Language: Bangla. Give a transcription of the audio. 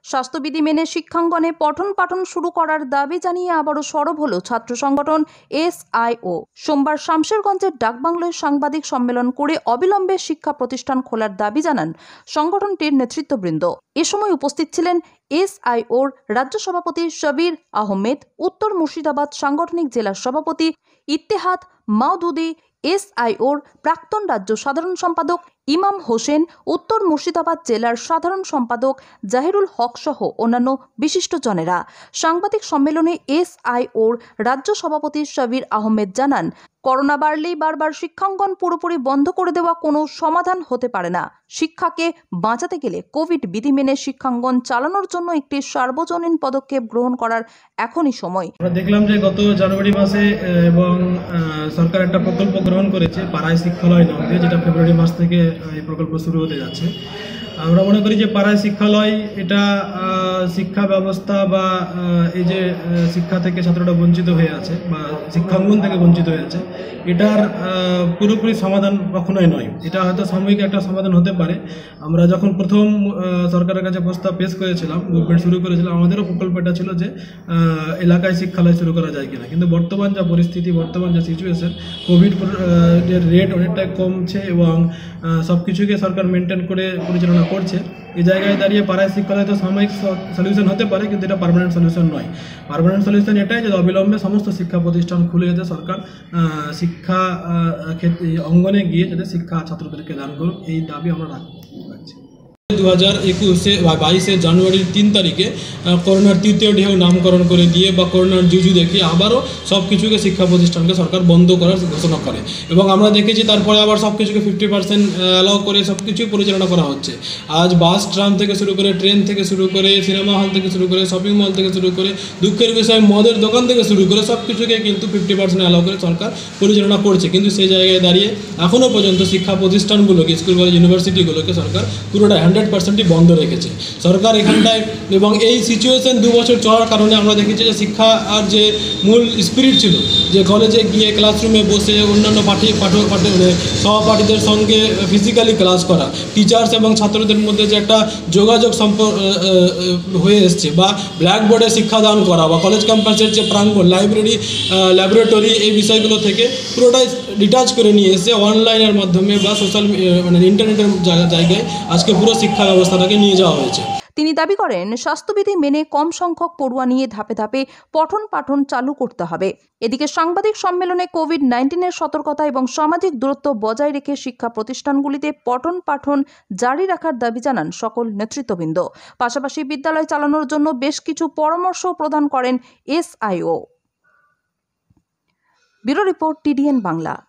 স্বাস্থ্যবিধি মেনে শিক্ষাঙ্গনে পঠন পাঠন শুরু করার দাবি জানিয়ে আবারও সরব হলো ছাত্র সংগঠন SIO। সোমবার শামশেরগঞ্জের ডাকবাংলোয় সাংবাদিক সম্মেলন করে অবিলম্বে শিক্ষা প্রতিষ্ঠান খোলার দাবি জানান সংগঠনটির নেতৃত্ববৃন্দ। এ সময় উপস্থিত ছিলেন SIOর রাজ্য সভাপতি শবির আহমেদ, উত্তর মুর্শিদাবাদ সাংগঠনিক জেলা সভাপতি ইত্তেহাদ মাওদুদি, SIOর প্রাক্তন রাজ্য সাধারণ সম্পাদক ইমাম হোসেন, উত্তর মুর্শিদাবাদ জেলার সাধারণ সম্পাদক জাহিরুল হক সহ অন্যান্য বিশিষ্টজনেরা। সাংবাদিক সম্মেলনে SIOর রাজ্য সভাপতি শবির আহমেদ জানান, করোনা বাড়লেই বারবার শিক্ষাঙ্গন পুরোপুরি বন্ধ করে দেওয়া কোনো সমাধান হতে পারে না। শিক্ষাকে বাঁচাতে গেলে কোভিড বিধি মেনে শিক্ষাঙ্গন চালানোর জন্য একটি সার্বজনীন পদক্ষেপ গ্রহণ করার এখনই সময়। আমরা দেখলাম যে গত জানুয়ারি মাসে এবং সরকার একটা প্রকল্প গ্রহণ করেছে পাড়ায় শিক্ষালয় নাম দিয়ে, যেটা ফেব্রুয়ারি মাস থেকে এই প্রকল্প শুরু হতে যাচ্ছে। আমরা মনে করি যে পাড়ায় শিক্ষালয় এটা শিক্ষা ব্যবস্থা বা এই যে শিক্ষা থেকে ছাত্ররা বঞ্চিত হয়ে আছে বা শিক্ষাঙ্গন থেকে বঞ্চিত হয়ে আছে, এটার পুরোপুরি সমাধান কখনোই নয়। এটা হয়তো সাময়িক একটা সমাধান হতে পারে। আমরা যখন প্রথম সরকারের কাছে প্রস্তাব পেশ করেছিলাম, মুভমেন্ট শুরু করেছিলাম, আমাদেরও প্রকল্পটা ছিল যে এলাকায় শিক্ষালয় শুরু করা যায় কিনা। কিন্তু বর্তমান যা পরিস্থিতি, বর্তমান যা সিচুয়েশন, কোভিড এর রেট অনেকটাই কমছে এবং সব কিছুকে সরকার মেনটেন করে পরিচালনা করছে। এই জায়গায় দাঁড়িয়ে পাড়ায় শিক্ষালয় তো সাময়িক সলিউশন হতে পারে, কিন্তু এটা পার্মানেন্ট সলিউশন নয়। পার্মানেন্ট সলিউশন এটাই যে অবিলম্বে সমস্ত শিক্ষা প্রতিষ্ঠান খুলে যেতে সরকার শিক্ষা অঙ্গনে গিয়ে যাতে শিক্ষা ছাত্রদেরকে দান করুক, এই দাবি আমরা রাখছি। 2022 জানুয়ারির 3 তারিখে করোনার তৃতীয় ঢেউ নামকরণ করে দিয়ে বা করোনার জুজু দেখিয়ে আবারও সব কিছুকে শিক্ষা প্রতিষ্ঠানকে সরকার বন্ধ করার ঘোষণা করে এবং আমরা দেখেছি তারপরে আবার সব কিছুকে 50% অ্যালাউ করে সব কিছুই পরিচালনা করা হচ্ছে। আজ বাস, ট্রাম থেকে শুরু করে, ট্রেন থেকে শুরু করে, সিনেমা হল থেকে শুরু করে, শপিং মল থেকে শুরু করে, দুঃখের বিষয় মদের দোকান থেকে শুরু করে সব কিছুকে কিন্তু 50% অ্যালাউ করে সরকার পরিচালনা করছে। কিন্তু সেই জায়গায় দাঁড়িয়ে এখনও পর্যন্ত শিক্ষা প্রতিষ্ঠানগুলোকে, স্কুল কলেজ ইউনিভার্সিটিগুলোকে সরকার পুরোটা 100%ই বন্ধ রেখেছে সরকার এখানটায়। এবং এই সিচুয়েশন 2 বছর চলার কারণে আমরা দেখেছি যে শিক্ষা আর যে মূল স্পিরিট ছিল, যে কলেজে গিয়ে ক্লাসরুমে বসে অন্যান্য সহপাঠীদের সঙ্গে ফিজিক্যালি ক্লাস করা, টিচার্স এবং ছাত্রদের মধ্যে যে একটা যোগাযোগ হয়ে এসছে, বা ব্ল্যাকবোর্ডে শিক্ষাদান করা, বা কলেজ ক্যাম্পাসের যে প্রাঙ্গণ, লাইব্রেরি, ল্যাবরেটরি, এই বিষয়গুলো থেকে পুরোটাই ডিটাচ করে নিয়ে এসে অনলাইনের মাধ্যমে বা সোশ্যাল ইন্টারনেটের জায়গায় আজকে পুরো শিক্ষা ব্যবস্থাটাকে নিয়ে যাওয়া হয়েছে। তিনি দাবি করেন, স্বাস্থ্যবিধি মেনে কম সংখ্যক পড়ুয়া নিয়ে ধাপে ধাপে পঠন পাঠন চালু করতে হবে। এদিকে সাংবাদিক সম্মেলনে কোভিড-19 সতর্কতা এবং সামাজিক দূরত্ব বজায় রেখে শিক্ষা প্রতিষ্ঠানগুলিতে পঠন পাঠন জারি রাখার দাবি জানান সকল নেতৃত্ববৃন্দ। পাশাপাশি বিদ্যালয় চালানোর জন্য বেশ কিছু পরামর্শ প্রদান করেন SIO। Bureau report, TDN Bangla.